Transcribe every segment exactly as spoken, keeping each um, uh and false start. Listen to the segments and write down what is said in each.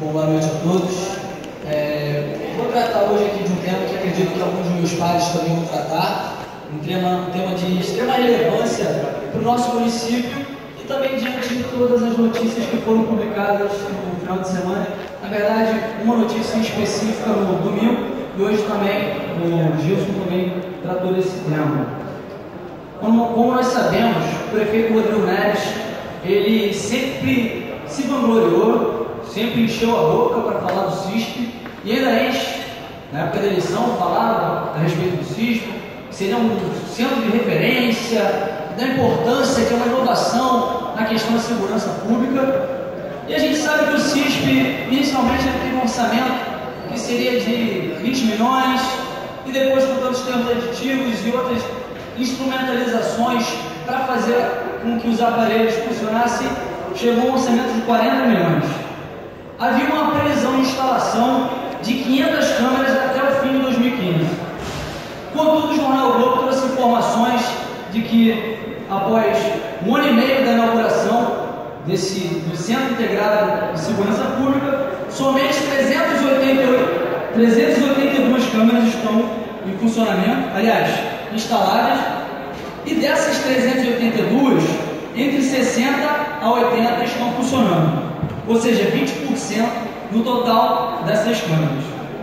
Boa noite a todos. É, vou tratar hoje aqui de um tema que acredito que alguns dos meus pares também vão tratar, um tema, um tema de extrema relevância para o nosso município e também diante de todas as notícias que foram publicadas no final de semana. Na verdade, uma notícia específica no domingo e hoje também o Gilson também tratou desse tema. Como, como nós sabemos, o prefeito Rodrigo Neves, ele sempre se vangloriou, sempre encheu a boca para falar do CISP e ainda enche, na época da eleição, falava a respeito do CISP, que seria um centro de referência, da importância de uma inovação na questão da segurança pública. E a gente sabe que o CISP, inicialmente, teve um orçamento que seria de vinte milhões, e depois, com todos os termos aditivos e outras instrumentalizações para fazer com que os aparelhos funcionassem, chegou a um orçamento de quarenta milhões. Havia uma previsão de instalação de quinhentas câmeras até o fim de dois mil e quinze. Contudo, o Jornal o Globo trouxe informações de que, após um ano e meio da inauguração desse, do Centro Integrado de Segurança Pública, somente trezentas e oitenta e oito, trezentas e oitenta e duas câmeras estão em funcionamento, aliás, instaladas, e dessas trezentas e oitenta e duas, entre sessenta a oitenta estão funcionando, ou seja, vinte por cento no total dessas câmeras.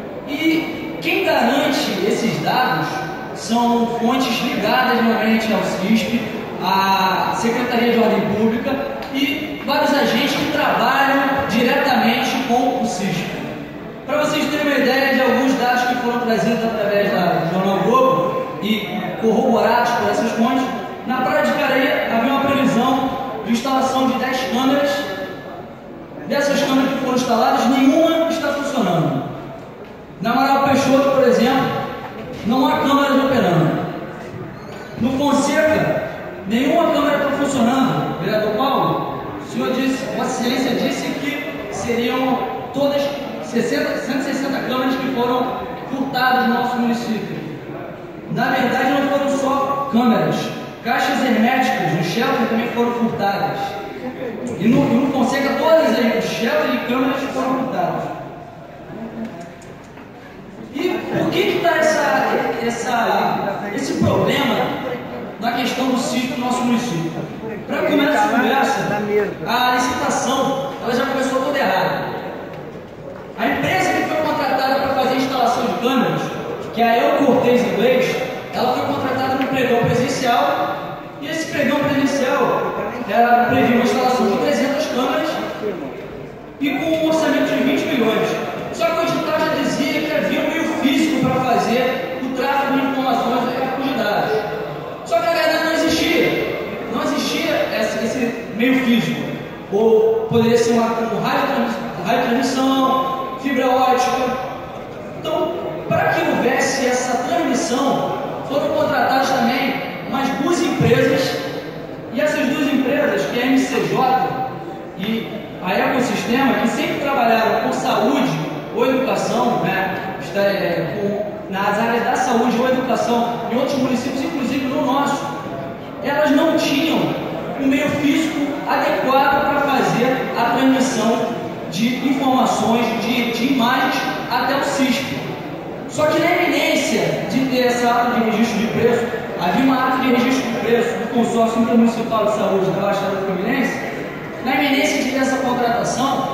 E quem garante esses dados são fontes ligadas realmente ao CISP, à Secretaria de Ordem Pública e vários agentes que trabalham diretamente com o CISP. Para vocês terem uma ideia de alguns dados que foram trazidos através da Jornal Globo e corroborados por essas fontes, na Praia de Careia havia uma previsão de instalação de dez câmeras. Dessas câmeras que foram instaladas, nenhuma está funcionando. Na Amaral Peixoto, por exemplo, não há câmeras operando. No Fonseca, nenhuma câmera está funcionando. Vereador Paulo, o senhor disse, Vossa Excelência disse que seriam todas sessenta, cento e sessenta câmeras que foram furtadas no nosso município. Na verdade, não foram só câmeras. Caixas herméticas no shelter também foram furtadas. E no, no Fonseca, todas as shelter e câmeras foram furtadas. E por que está essa, essa, esse problema na questão do CISP no nosso município? Para começar essa conversa, a licitação ela já começou toda errada. A empresa que foi contratada para fazer a instalação de câmeras, que é a El Cortez inglês, ela foi contratada no pregão presencial, e esse pregão presencial ela previu uma instalação de trezentas câmeras e com um orçamento de vinte milhões. Só que o edital já dizia que havia um meio físico para fazer o tráfego de informações e tráfego de dados. Só que a verdade não existia. Não existia esse, esse meio físico. Ou poderia ser uma, um rádio de transmissão, fibra ótica. Então, para que houvesse essa transmissão, foram contratadas também mais duas empresas, e essas duas empresas, que é a M C J e a Ecosistema, que sempre trabalharam com saúde ou educação, né, com, nas áreas da saúde ou educação em outros municípios, inclusive no nosso, elas não tinham um meio físico adequado para fazer a transmissão de informações, de, de imagens até o CISP. Só que na iminência de ter essa ata de registro de preço, havia uma ata de registro de preço do Consórcio Intermunicipal de Saúde da Baixada Fluminense. Na iminência de ter essa contratação,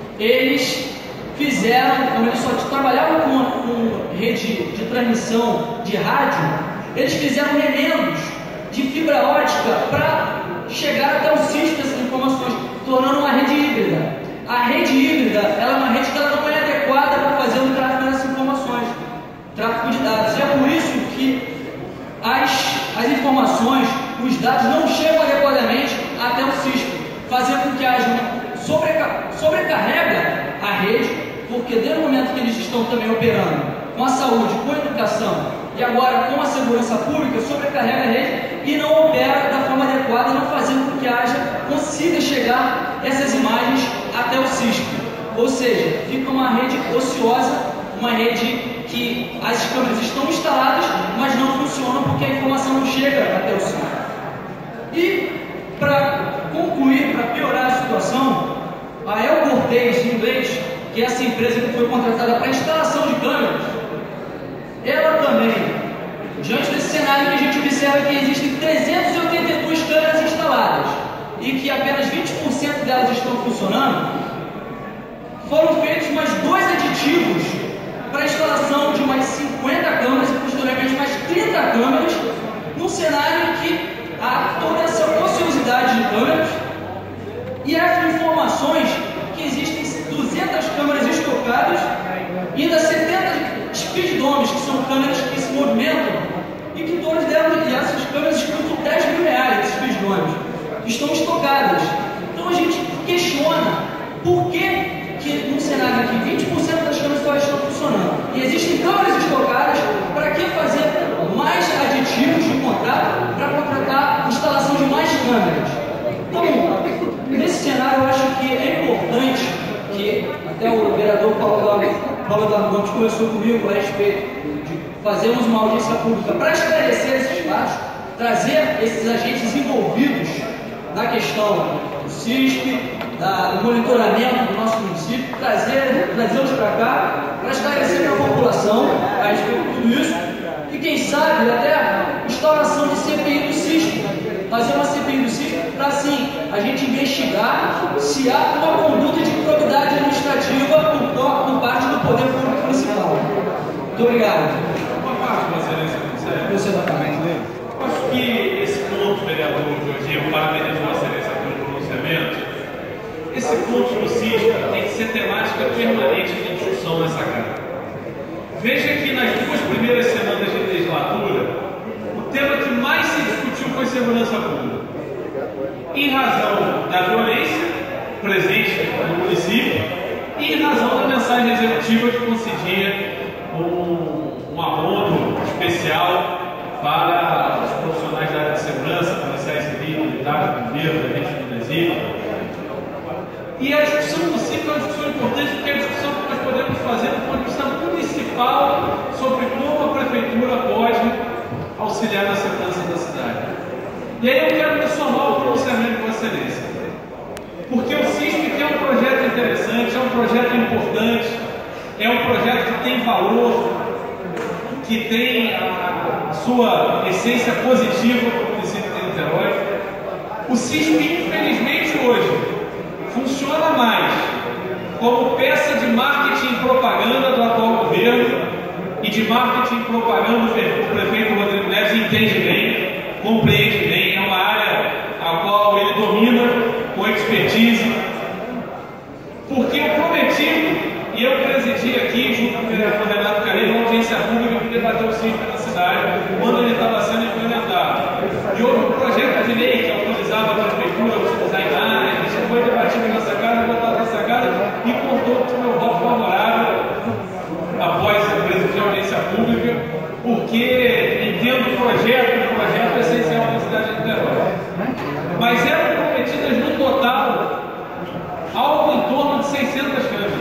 eles fizeram, como eles só trabalhavam com, com rede de transmissão de rádio, eles fizeram remendos de fibra ótica para chegar até o CISP essas informações, tornando uma rede híbrida. A rede híbrida ela é uma rede que ela não é adequada para fazer o tráfego dessas informações, tráfego de dados. E é por isso que as, as informações, os dados não chegam adequadamente até o CISP, fazendo com que haja uma sobreca, sobrecarrega a rede, porque desde o momento que eles estão também operando com a saúde, com a educação e agora com a segurança pública, sobrecarrega a rede e não opera da forma adequada, não fazendo com que haja, consiga chegar essas imagens até o CISP. Ou seja, fica uma rede ociosa, uma rede que as câmeras estão instaladas, mas não funcionam porque a informação não chega até o CISP. E, para concluir, para piorar a situação, a El Cortez, em inglês, que que é essa empresa que foi contratada para instalação de câmeras, ela também, diante desse cenário que a gente observa que existem trezentas e oitenta e duas câmeras instaladas e que apenas vinte por cento delas estão funcionando, foram feitos mais dois aditivos para a instalação de mais cinquenta câmeras e posteriormente mais trinta câmeras, num cenário em que há toda essa ociosidade de câmeras e há informações que existem duzentas câmeras estocadas e ainda setenta speeddomes, que são câmeras que se movimentam e que todas delas, e essas câmeras custam dez mil reais, esses speeddomes, que estão estocadas. Então a gente questiona por que que num cenário aqui vinte por cento das câmeras só estão funcionando e existem câmeras estocadas, para que fazer mais aditivos de contrato para contratar a instalação de mais câmeras? Então, nesse cenário eu acho que é importante que até o vereador Paulo Eduardo Gomes conversou comigo a respeito de fazermos uma audiência pública para esclarecer esses fatos, trazer esses agentes envolvidos na questão do C I S P, Da, do monitoramento do nosso município, trazer, trazê-los para cá, para esclarecer para a população a respeito de tudo isso, e quem sabe até a instauração de C P I do C I S P, fazer uma C P I do C I S P para assim a gente investigar se há uma conduta de improbidade administrativa por, por parte do Poder Público Municipal. Muito obrigado. Uma parte, Vossa Excelência, Você vai falar. acho que esse ponto, vereador Jorginho, eu parabenizo Vossa Excelência pelo pronunciamento. Esse ponto do C I S P tem que ser temática permanente de discussão nessa Casa. Veja que nas duas primeiras semanas de legislatura, o tema que mais se discutiu foi segurança pública. Em razão da violência presente no município e em razão da mensagem executiva que concedia um, um abono especial para os profissionais da área de segurança, policiais civis, militares, bombeiros, agentes do presídio. E a discussão do C I P é uma discussão importante, porque é a discussão que nós podemos fazer do ponto de vista municipal sobre como a prefeitura pode auxiliar na segurança da cidade. E aí eu quero me somar ao pronunciamento de Vossa Excelência, porque o C I S P é um projeto interessante, é um projeto importante, é um projeto que tem valor, que tem a sua essência positiva para o município de Niterói. O C I S P, infelizmente, hoje funciona mais como peça de marketing e propaganda do atual governo e de marketing e propaganda do prefeito Rodrigo Neves, entende bem, compreende bem, é uma área a qual ele domina com expertise, porque eu prometi, e eu presidi aqui junto com o vereador Renato Careiro, uma audiência pública para debater o C I S P na cidade, quando ele estava sendo implementado. E houve um projeto de lei que autorizava a prefeitura a utilizar imagens, foi debatido nessa casa, votado nessa casa e contou com o meu voto favorável após a presidência de audiência pública, porque entendo o projeto, o projeto é essencial para a cidade de Niterói. Mas eram prometidas no total algo em torno de seiscentas câmeras.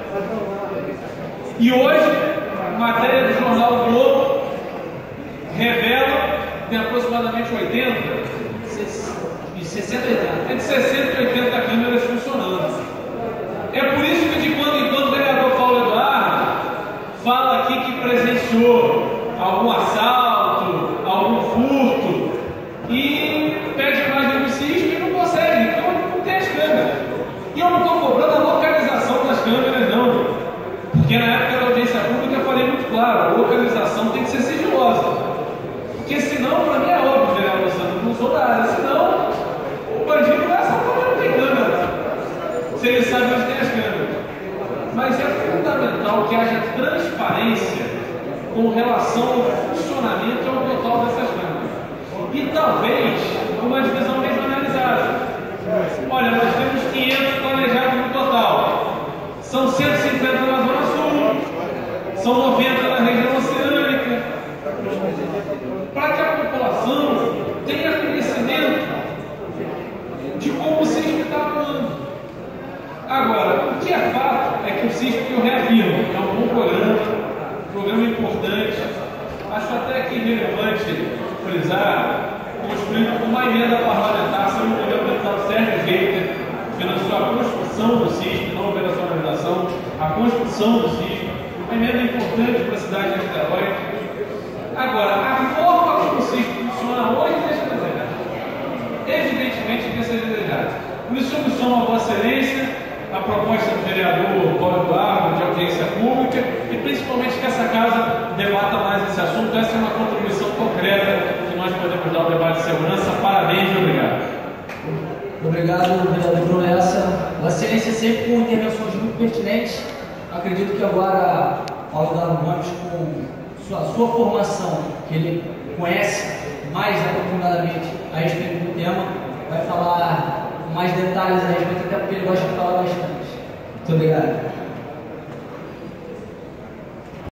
E hoje, matéria do jornal o Globo revela que tem aproximadamente oitenta, sessenta e oitenta. entre sessenta e oitenta câmeras funcionando. É por isso que de quando em quando o vereador Paulo Eduardo fala aqui que presenciou algum assalto, algum furto e pede imagem do C I S P e não consegue, então não tem as câmeras. E eu não estou cobrando a localização das câmeras, não, porque na época da audiência pública eu falei muito claro, a localização tem que ser sigilosa, porque senão, para mim é óbvio, vereador Santos, não sou da área, senão o bandido vai assaltar porque não tem câmera, se ele sabe onde tem as câmeras. Mas é fundamental que haja transparência com relação ao funcionamento e ao total dessas câmeras. E talvez uma divisão regionalizada. Olha, nós temos quinhentos planejados no total. São cento e cinquenta na Zona Sul, são noventa na região oceânica. Para que a população tenha conhecimento de como o C I S P está atuando. Agora, o que é fato é que o C I S P, eu reafirmo, é um bom programa, programa importante. Acho até que relevante frisar, construído com uma emenda parlamentar, se não me engano, o deputado Sérgio Reiter financiou a construção do C I S P, não a operacionalização. implantação, a construção do sítio, uma emenda importante para a cidade de Niterói. Agora, a forma como o sítio funciona hoje deixa a desejar. Evidentemente deixa a desejar. Por isso, subsoma a Vossa Excelência a proposta do vereador Paulo Eduardo de audiência pública e principalmente que essa casa debata mais esse assunto. Essa é uma contribuição concreta que nós podemos dar ao debate de segurança. Parabéns e obrigado. Obrigado, vereador Bruno Lessa. Vossa Excelência sempre com intervenções muito pertinentes. Acredito que agora Paulo Eduardo Gomes, com sua, sua formação, que ele conhece mais aprofundadamente a respeito do tema, vai falar com mais detalhes a respeito, até porque ele gosta de falar bastante. Muito obrigado.